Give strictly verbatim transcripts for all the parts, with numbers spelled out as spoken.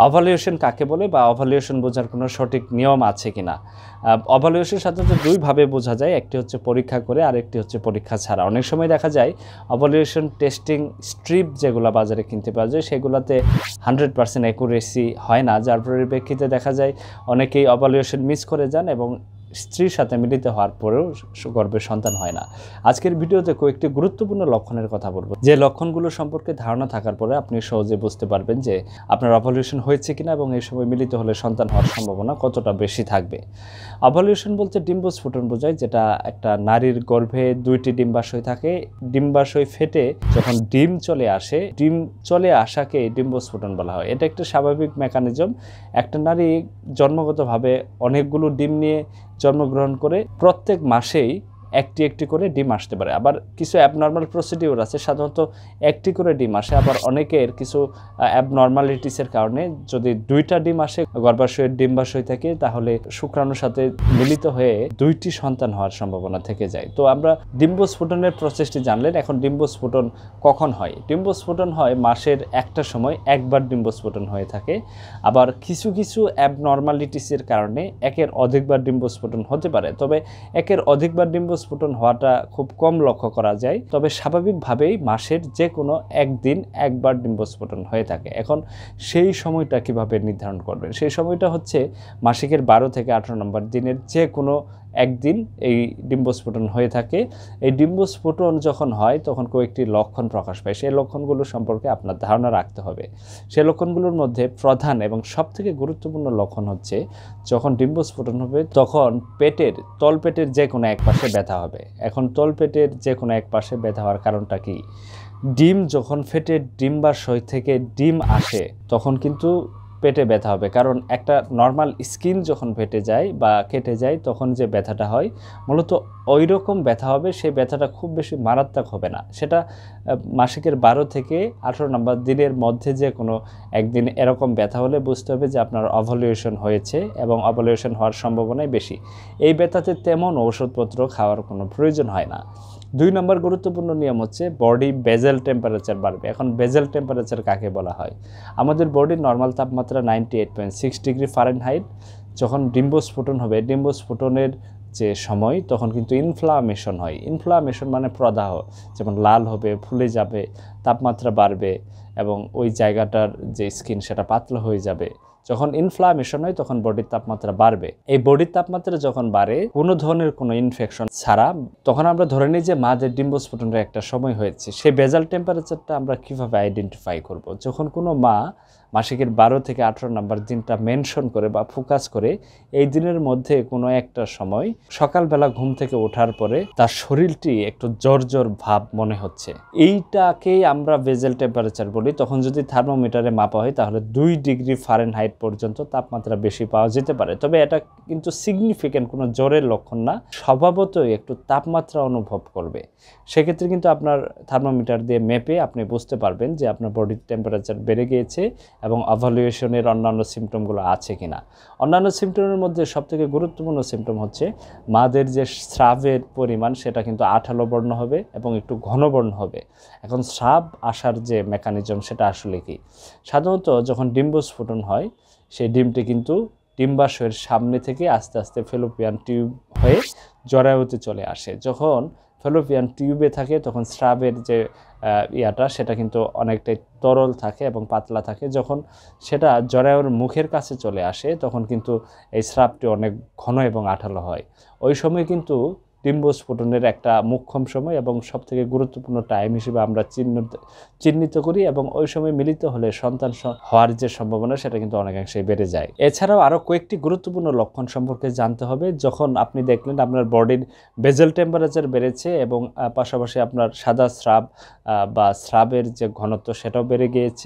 অভালুয়েশন কাকে বলে বা অভালুয়েশন বোঝার কোনো সঠিক নিয়ম আছে কিনা? অভালুয়েশন সাধারণত দুইভাবে বোঝা যায়, একটি হচ্ছে পরীক্ষা করে আর একটি হচ্ছে পরীক্ষা ছাড়া। অনেক সময় দেখা যায় অভালুয়েশন টেস্টিং স্ট্রিপ যেগুলো বাজারে কিনতে পাওয়া যায় সেগুলোতে হান্ড্রেড পার্সেন্ট অ্যাকুরেসি হয় না, যার পরিপ্রেক্ষিতে দেখা যায় অনেকেই অভালুয়েশন মিস করে যান এবং স্ত্রীর সাথে মিলিত হওয়ার পরেও গর্ভে সন্তান হয় না। আজকের ভিডিওতে কয়েকটি গুরুত্বপূর্ণ লক্ষণের কথা বলবো, যে লক্ষণগুলো সম্পর্কে ধারণা থাকার পরে আপনি সহজে বুঝতে পারবেন যে আপনার অভালুয়েশন হয়েছে কিনা এবং এই সময় মিলিত হলে সন্তান হওয়ার সম্ভাবনা কতটা বেশি থাকবে। অভালুয়েশন বলতে ডিম্বস্ফোটন বোঝায়, যেটা একটা নারীর গর্ভে দুইটি ডিম্বাশয় থাকে, ডিম্বাশয় ফেটে যখন ডিম চলে আসে, ডিম চলে আসাকে ডিম্বস্ফোটন বলা হয়। এটা একটা স্বাভাবিক মেকানিজম। একটা নারী জন্মগতভাবে অনেকগুলো ডিম নিয়ে জন্মগ্রহণ করে প্রত্যেক মাসেই একটি একটি করে ডিম আসতে পারে। আবার কিছু অ্যাবনর্মাল প্রসিডিউর আছে, সাধারণত একটি করে ডিম আসে। আবার অনেকের কিছু অ্যাবনর্মালিটিসের কারণে যদি দুইটা ডিম আসে গর্ভাশয়ের ডিম্বাশয় থেকে, তাহলে শুক্রাণুর সাথে মিলিত হয়ে দুইটি সন্তান হওয়ার সম্ভাবনা থেকে যায়। তো আমরা ডিম্বস্ফোটনের প্রসেসটি জানলেন। এখন ডিম্বস্ফোটন কখন হয়? ডিম্বস্ফোটন হয় মাসের একটা সময় একবার ডিম্বস্ফোটন হয়ে থাকে। আবার কিছু কিছু অ্যাবনর্মালিটিসের কারণে একের অধিকবার ডিম্বস্ফোটন হতে পারে, তবে একের অধিকবার ডিম্ব স্ফোটন হওয়াটা খুব কম লক্ষ্য করা যায়। তবে স্বাভাবিকভাবেই মাসের যে কোনো একদিন একবার ডিম্বস্ফোটন হয়ে থাকে। এখন সেই সময়টা কিভাবে নির্ধারণ করবেন? সেই সময়টা হচ্ছে মাসিকের বারো থেকে আঠারো নম্বর দিনের যে কোনো একদিন এই ডিম্বস্ফোটন হয়ে থাকে। এই ডিম্বস্ফোটন যখন হয় তখন কয়েকটি লক্ষণ প্রকাশ পায়। সেই লক্ষণগুলো সম্পর্কে আপনার ধারণা রাখতে হবে। সেই লক্ষণগুলোর মধ্যে প্রধান এবং সবথেকে গুরুত্বপূর্ণ লক্ষণ হচ্ছে, যখন ডিম্বস্ফোটন হবে তখন পেটের তলপেটের যে কোনো এক পাশে ব্যথা হবে। এখন তলপেটের যে কোনো এক পাশে ব্যথা হওয়ার কারণটা কি? ডিম যখন ফেটে ডিম্বাশয় থেকে ডিম আসে তখন কিন্তু পেটে ব্যথা হবে, কারণ একটা নর্মাল স্কিন যখন ফেটে যায় বা কেটে যায় তখন যে ব্যথাটা হয় মূলত ওই রকম ব্যথা হবে। সেই ব্যথাটা খুব বেশি মারাত্মক হবে না। সেটা মাসিকের বারো থেকে আঠারো নম্বর দিনের মধ্যে যে কোনো একদিন এরকম ব্যথা হলে বুঝতে হবে যে আপনার অভালুয়েশন হয়েছে এবং অভালুয়েশন হওয়ার সম্ভাবনাই বেশি। এই ব্যথাতে তেমন ওষুধপত্র খাওয়ার কোনো প্রয়োজন হয় না। দুই নম্বর গুরুত্বপূর্ণ নিয়ম হচ্ছে বডি বেজেল টেম্পারেচার বাড়বে। এখন বেজেল টেম্পারেচার কাকে বলা হয়? আমাদের বডির নর্মাল তাপমাত্রা ninety eight point six degree Fahrenheit. যখন ডিম্বস্ফোটন হবে, ডিম্বস্ফোটনের যে সময় তখন কিন্তু ইনফ্লামেশন হয়। ইনফ্লামেশন মানে প্রদাহ, যেমন লাল হবে, ফুলে যাবে, তাপমাত্রা বাড়বে এবং ওই জায়গাটার যে স্কিন সেটা পাতলা হয়ে যাবে। যখন ইনফ্লামেশন হয় তখন বডির তাপমাত্রা বাড়বে। এই বডির তাপমাত্রা যখন বাড়ে কোনো ধরনের কোনো ইনফেকশন ছাড়া, তখন আমরা ধরে নিই যে মাদের ডিম্বস্ফোটনের একটা সময় হয়েছে। সেই বেজাল টেম্পারেচারটা আমরা কিভাবে আইডেন্টিফাই করব? যখন কোনো মা মাসিকের বারো থেকে আঠারো নম্বর দিনটা মেনশন করে বা ফোকাস করে, এই দিনের মধ্যে কোনো একটা সময় সকালবেলা ঘুম থেকে ওঠার পরে তার শরীরটি একটু জ্বর জ্বর ভাব মনে হচ্ছে, এইটাকেই আমরা বেজেল টেম্পারেচার বলি। তখন যদি থার্মোমিটারে মাপা হয় তাহলে দুই ডিগ্রি ফারেনহাইট পর্যন্ত তাপমাত্রা বেশি পাওয়া যেতে পারে। তবে এটা কিন্তু সিগনিফিক্যান্ট কোনো জ্বরের লক্ষণ না, স্বভাবতই একটু তাপমাত্রা অনুভব করবে। সেক্ষেত্রে কিন্তু আপনার থার্মোমিটার দিয়ে মেপে আপনি বুঝতে পারবেন যে আপনার বডির টেম্পারেচার বেড়ে গিয়েছে এবং অভালুয়েশনের অন্যান্য সিমটমগুলো আছে কিনা। অন্যান্য সিমটমের মধ্যে সবথেকে গুরুত্বপূর্ণ সিমটম হচ্ছে মাদের যে স্রাবের পরিমাণ সেটা কিন্তু আঠালো বর্ণ হবে এবং একটু ঘন বর্ণ হবে। এখন স্রাব আসার যে মেকানিজম সেটা আসলে কি? সাধারণত যখন ডিম্বস্ফোটন হয় সেই ডিমটি কিন্তু ডিম্বাশয়ের সামনে থেকে আস্তে আস্তে ফেলোপিয়ান টিউব হয়ে জরায়ুতে চলে আসে। যখন ফেলোপিয়ান টিউবে থাকে তখন স্রাবের যে ইয়াটা সেটা কিন্তু অনেকটাই তরল থাকে এবং পাতলা থাকে। যখন সেটা জরায়ুর মুখের কাছে চলে আসে তখন কিন্তু এই স্রাবটি অনেক ঘন এবং আঠালো হয়। ওই সময় কিন্তু ডিম্বস্ফোটনের একটা মোক্ষম সময় এবং সবথেকে গুরুত্বপূর্ণ টাইম হিসেবে আমরা চিহ্নিত চিহ্নিত করি এবং ওই সময় মিলিত হলে সন্তান হওয়ার যে সম্ভাবনা সেটা কিন্তু অনেকাংশেই বেড়ে যায়। এছাড়াও আরও কয়েকটি গুরুত্বপূর্ণ লক্ষণ সম্পর্কে জানতে হবে। যখন আপনি দেখলেন আপনার বডির বেজেল টেম্পারেচার বেড়েছে এবং পাশাপাশি আপনার সাদা স্রাব বা স্রাবের যে ঘনত্ব সেটাও বেড়ে গিয়েছে,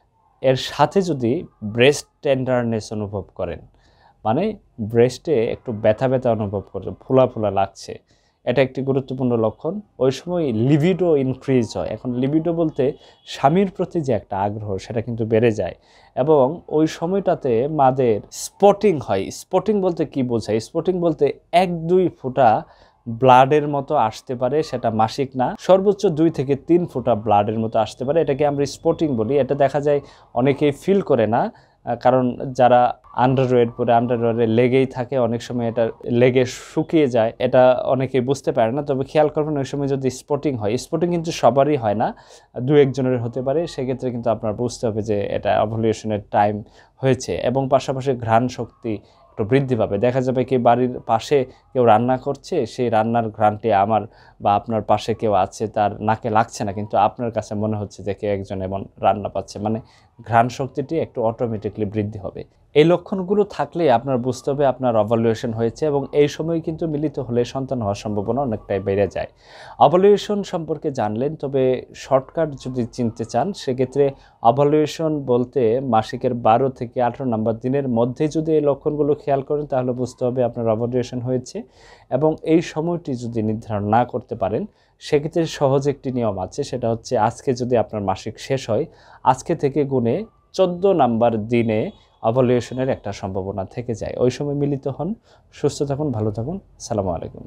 এর সাথে যদি ব্রেস্ট টেন্ডারনেস অনুভব করেন, মানে ব্রেস্টে একটু ব্যথা ব্যথা অনুভব করছে, ফোলা ফোলা লাগছে, এটা একটি গুরুত্বপূর্ণ লক্ষণ। ওই সময় লিবিডো ইনক্রিজ হয়। এখন লিবিডো বলতে স্বামীর প্রতি যে একটা আগ্রহ সেটা কিন্তু বেড়ে যায় এবং ওই সময়টাতে মাদের স্পটিং হয়। স্পটিং বলতে কি বোঝায়? স্পটিং বলতে এক দুই ফোঁটা ব্লাডের মতো আসতে পারে, সেটা মাসিক না, সর্বোচ্চ দুই থেকে তিন ফোঁটা ব্লাডের মতো আসতে পারে। এটাকে আমরা স্পটিং বলি। এটা দেখা যায় অনেকেই ফিল করে না, কারণ যারা আন্ডারওয়্যার পরে আন্ডারওয়্যারে লেগেই থাকে, অনেক সময় এটা লেগে শুকিয়ে যায়, এটা অনেকেই বুঝতে পারে না। তবে খেয়াল করবেন ওই সময় যদি স্পটিং হয়, স্পটিং কিন্তু সবারই হয় না, দু একজনের হতে পারে, সেক্ষেত্রে কিন্তু আপনার বুঝতে হবে যে এটা ওভালিউশনের টাইম হয়েছে। এবং পাশাপাশি ঘ্রাণ শক্তি একটু বৃদ্ধি পাবে। দেখা যাবে কি বাড়ির পাশে কেউ রান্না করছে, সেই রান্নার ঘ্রাণটি আমার বা আপনার পাশে কেউ আছে তার নাকে লাগছে না, কিন্তু আপনার কাছে মনে হচ্ছে যে কেউ একজন এমন রান্না পাচ্ছে, মানে ঘ্রাণ শক্তিটি একটু অটোমেটিকলি বৃদ্ধি হবে। এই লক্ষণগুলো থাকলে আপনার বুঝতে হবে আপনার ওভালিউশন হয়েছে, এবং এই সময় কিন্তু মিলিত হলে সন্তান হওয়ার সম্ভাবনা অনেকটাই বেড়ে যায়। ওভালিউশন সম্পর্কে জানলেন, তবে শর্টকাট যদি চিনতে চান সেক্ষেত্রে ওভালিউশন বলতে মাসিকের বারো থেকে আঠারো নম্বর দিনের মধ্যে যদি এই লক্ষণগুলো খেয়াল করেন তাহলে বুঝতে হবে আপনার ওভালিউশন হয়েছে। এবং এই সময়টি যদি নির্ধারণ না করতে পারেন সেক্ষেত্রে সহজ একটি নিয়ম আছে, সেটা হচ্ছে আজকে যদি আপনার মাসিক শেষ হয়, আজকে থেকে গুণে চোদ্দো নাম্বার দিনে ওভালিউশনের একটা সম্ভাবনা থেকে যায়। ওই সময় মিলিত হন। সুস্থ থাকুন, ভালো থাকুন। আসসালামু আলাইকুম।